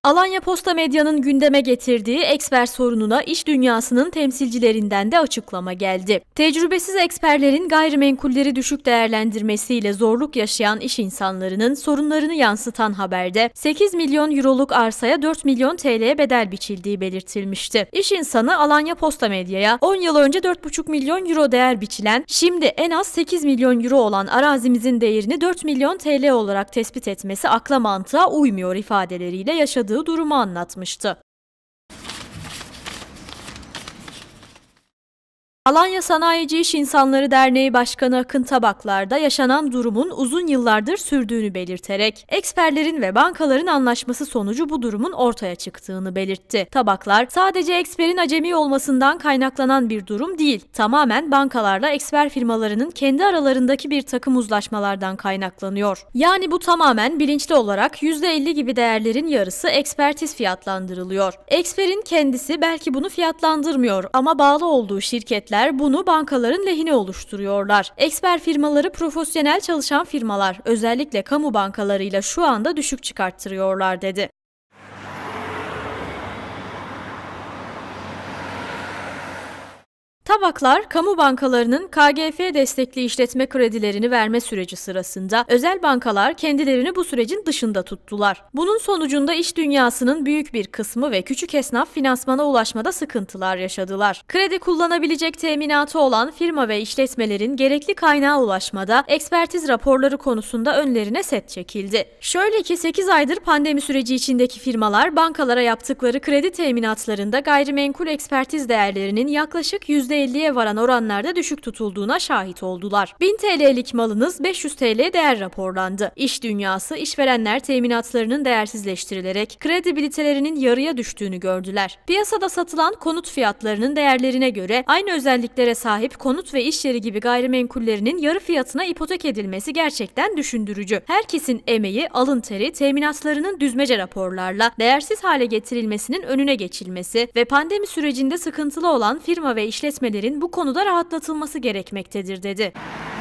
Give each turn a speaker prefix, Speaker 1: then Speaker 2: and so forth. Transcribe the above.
Speaker 1: Alanya Posta Medya'nın gündeme getirdiği eksper sorununa iş dünyasının temsilcilerinden de açıklama geldi. Tecrübesiz eksperlerin gayrimenkulleri düşük değerlendirmesiyle zorluk yaşayan iş insanlarının sorunlarını yansıtan haberde 8 milyon euroluk arsaya 4 milyon TL'ye bedel biçildiği belirtilmişti. İş insanı Alanya Posta Medya'ya 10 yıl önce 4,5 milyon euro değer biçilen, şimdi en az 8 milyon euro olan arazimizin değerini 4 milyon TL olarak tespit etmesi akla mantığa uymuyor ifadeleriyle yaşadığı durumu anlatmıştı. Alanya Sanayici İş İnsanları Derneği Başkanı Akın Tabaklar da yaşanan durumun uzun yıllardır sürdüğünü belirterek, eksperlerin ve bankaların anlaşması sonucu bu durumun ortaya çıktığını belirtti. Tabaklar, sadece eksperin acemi olmasından kaynaklanan bir durum değil, tamamen bankalarla eksper firmalarının kendi aralarındaki bir takım uzlaşmalardan kaynaklanıyor. Yani bu tamamen bilinçli olarak %50 gibi değerlerin yarısı ekspertiz fiyatlandırılıyor. Eksperin kendisi belki bunu fiyatlandırmıyor ama bağlı olduğu şirketler bunu bankaların lehine oluşturuyorlar. Eksper firmaları profesyonel çalışan firmalar, özellikle kamu bankalarıyla şu anda düşük çıkarttırıyorlar dedi. Tabaklar, kamu bankalarının KGF destekli işletme kredilerini verme süreci sırasında özel bankalar kendilerini bu sürecin dışında tuttular. Bunun sonucunda iş dünyasının büyük bir kısmı ve küçük esnaf finansmana ulaşmada sıkıntılar yaşadılar. Kredi kullanabilecek teminatı olan firma ve işletmelerin gerekli kaynağa ulaşmada ekspertiz raporları konusunda önlerine set çekildi. Şöyle ki 8 aydır pandemi süreci içindeki firmalar bankalara yaptıkları kredi teminatlarında gayrimenkul ekspertiz değerlerinin yaklaşık %50'ye varan oranlarda düşük tutulduğuna şahit oldular. 1000 TL'lik malınız 500 TL değer raporlandı. İş dünyası, işverenler teminatlarının değersizleştirilerek kredibilitelerinin yarıya düştüğünü gördüler. Piyasada satılan konut fiyatlarının değerlerine göre aynı özelliklere sahip konut ve iş yeri gibi gayrimenkullerinin yarı fiyatına ipotek edilmesi gerçekten düşündürücü. Herkesin emeği, alın teri, teminatlarının düzmece raporlarla değersiz hale getirilmesinin önüne geçilmesi ve pandemi sürecinde sıkıntılı olan firma ve işletmelerin bu konuda rahatlatılması gerekmektedir dedi.